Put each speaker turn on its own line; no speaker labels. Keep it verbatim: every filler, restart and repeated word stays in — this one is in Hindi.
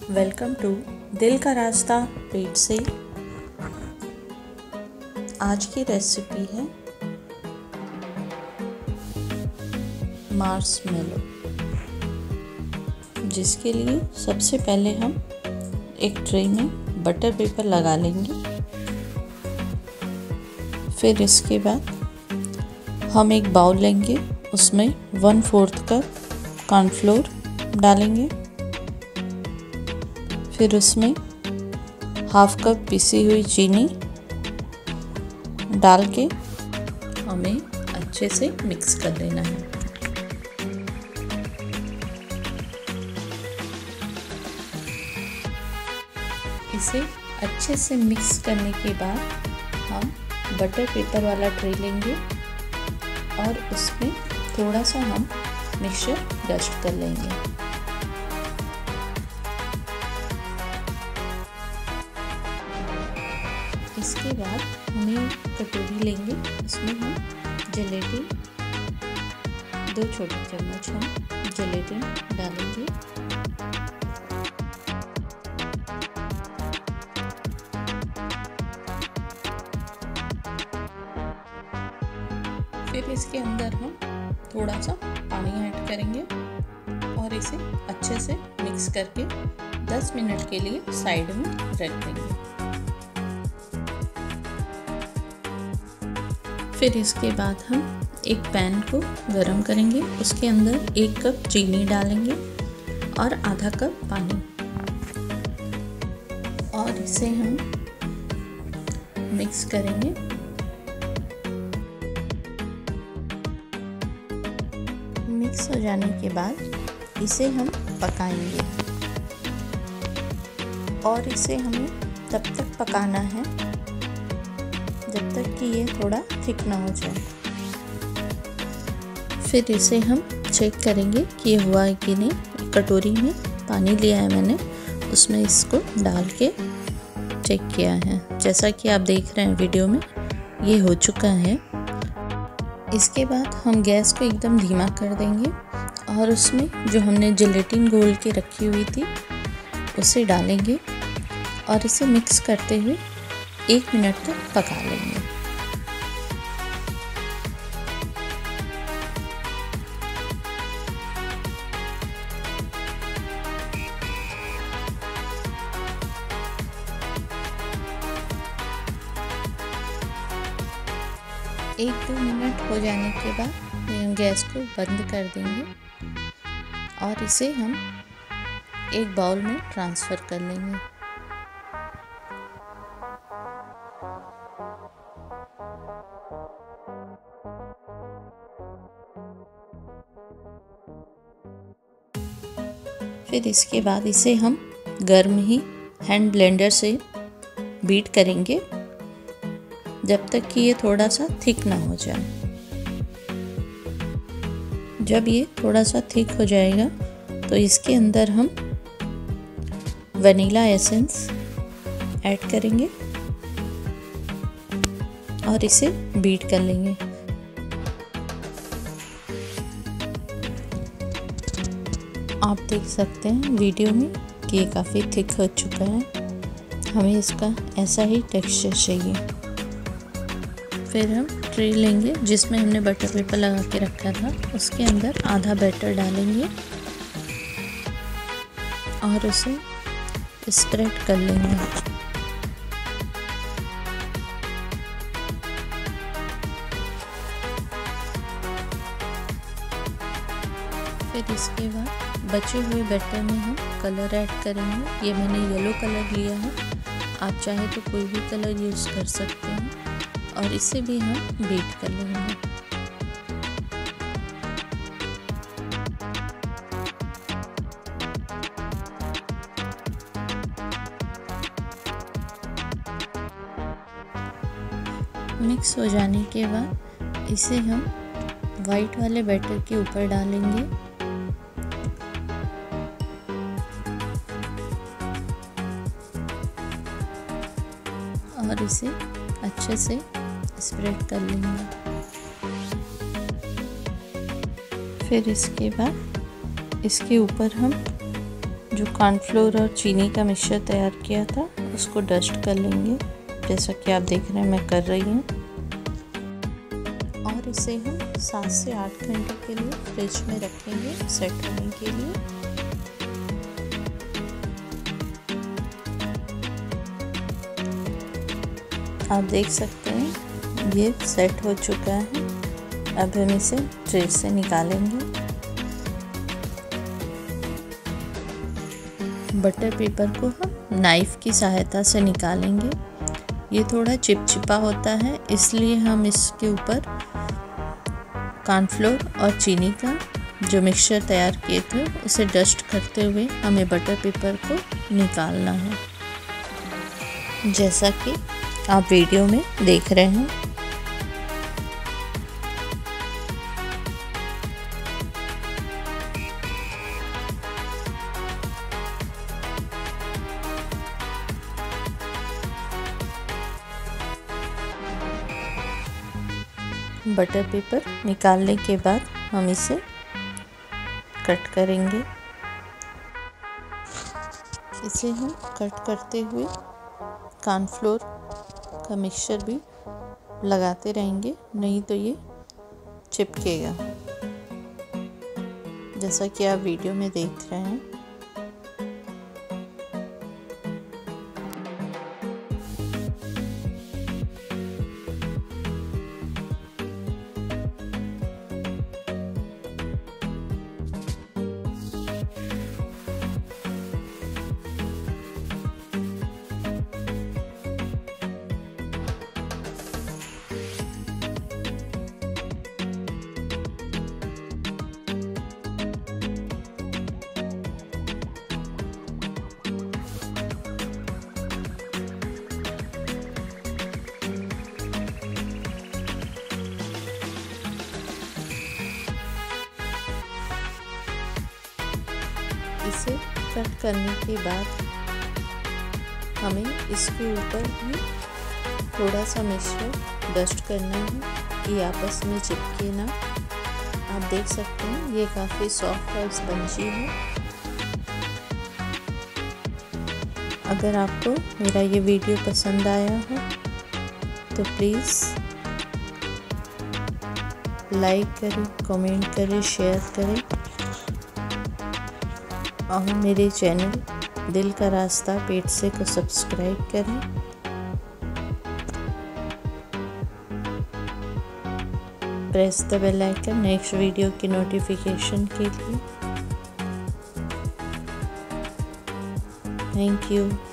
वेलकम टू दिल का रास्ता पेट से। आज की रेसिपी है मार्शमेलो, जिसके लिए सबसे पहले हम एक ट्रे में बटर पेपर लगा लेंगे। फिर इसके बाद हम एक बाउल लेंगे, उसमें वन फोर्थ कप कॉर्नफ्लोर डालेंगे। फिर उसमें हाफ कप पिसी हुई चीनी डाल के हमें अच्छे से मिक्स कर लेना है। इसे अच्छे से मिक्स करने के बाद हम बटर पेपर वाला ट्रे लेंगे और उसमें थोड़ा सा हम मिक्सचर डस्ट कर लेंगे। इसके बाद हमें कटोरी लेंगे, उसमें हम जेलेटिन दो छोटे चम्मच हम जेलेटिन डालेंगे। फिर इसके अंदर हम थोड़ा सा पानी ऐड करेंगे और इसे अच्छे से मिक्स करके दस मिनट के लिए साइड में रख देंगे। फिर इसके बाद हम एक पैन को गरम करेंगे, उसके अंदर एक कप चीनी डालेंगे और आधा कप पानी, और इसे हम मिक्स करेंगे। मिक्स हो जाने के बाद इसे हम पकाएंगे और इसे हमें तब तक पकाना है जब तक कि ये थोड़ा थिक ना हो जाए। फिर इसे हम चेक करेंगे कि ये हुआ है कि नहीं। कटोरी में पानी लिया है मैंने, उसमें इसको डाल के चेक किया है। जैसा कि आप देख रहे हैं वीडियो में, ये हो चुका है। इसके बाद हम गैस को एकदम धीमा कर देंगे और उसमें जो हमने जेलेटिन घोल के रखी हुई थी उसे डालेंगे और इसे मिक्स करते हुए एक मिनट तक पका लेंगे। एक दो मिनट हो जाने के बाद गैस को बंद कर देंगे और इसे हम एक बाउल में ट्रांसफ़र कर लेंगे। फिर इसके बाद इसे हम गर्म ही हैंड ब्लेंडर से बीट करेंगे जब तक कि ये थोड़ा सा थिक ना हो जाए। जब ये थोड़ा सा थिक हो जाएगा तो इसके अंदर हम वनीला एसेंस ऐड करेंगे और इसे बीट कर लेंगे। आप देख सकते हैं वीडियो में कि ये काफ़ी थिक हो चुका है। हमें इसका ऐसा ही टेक्सचर चाहिए। फिर हम ट्रे लेंगे जिसमें हमने बटर पेपर लगा के रखा था, उसके अंदर आधा बैटर डालेंगे और उसे स्प्रेड कर लेंगे। फिर इसके बाद बचे हुए बैटर में हम कलर ऐड करेंगे। ये मैंने येलो कलर लिया है, आप चाहे तो कोई भी कलर यूज़ कर सकते हैं, और इसे भी हम बीट कर लेंगे। मिक्स हो जाने के बाद इसे हम वाइट वाले बैटर के ऊपर डालेंगे और इसे अच्छे से स्प्रेड कर लेंगे। फिर इसके बाद इसके ऊपर हम जो कॉर्नफ्लोर और चीनी का मिक्सचर तैयार किया था उसको डस्ट कर लेंगे, जैसा कि आप देख रहे हैं मैं कर रही हूँ। और इसे हम सात से आठ घंटे के लिए फ्रिज में रखेंगे सेट होने के लिए। आप देख सकते हैं ये सेट हो चुका है। अब हम इसे ट्रे से निकालेंगे। बटर पेपर को हम नाइफ की सहायता से निकालेंगे। ये थोड़ा चिपचिपा होता है, इसलिए हम इसके ऊपर कॉर्नफ्लोर और चीनी का जो मिक्सचर तैयार किए थे उसे डस्ट करते हुए हमें बटर पेपर को निकालना है, जैसा कि आप वीडियो में देख रहे हैं। बटर पेपर निकालने के बाद हम इसे कट करेंगे। इसे हम कट करते हुए कॉर्नफ्लोर का मिक्सचर भी लगाते रहेंगे, नहीं तो ये चिपकेगा, जैसा कि आप वीडियो में देख रहे हैं। इसे कट करने के बाद हमें इसके ऊपर भी थोड़ा सा मिक्सचर डस्ट करना है कि आपस में चिपके ना। आप देख सकते हैं ये काफ़ी सॉफ्ट और स्पंजी है। अगर आपको मेरा ये वीडियो पसंद आया हो तो प्लीज़ लाइक करें, कमेंट करें, शेयर करें और मेरे चैनल दिल का रास्ता पेट से को सब्सक्राइब करें। Press the bell icon next video की नोटिफिकेशन के लिए। Thank you.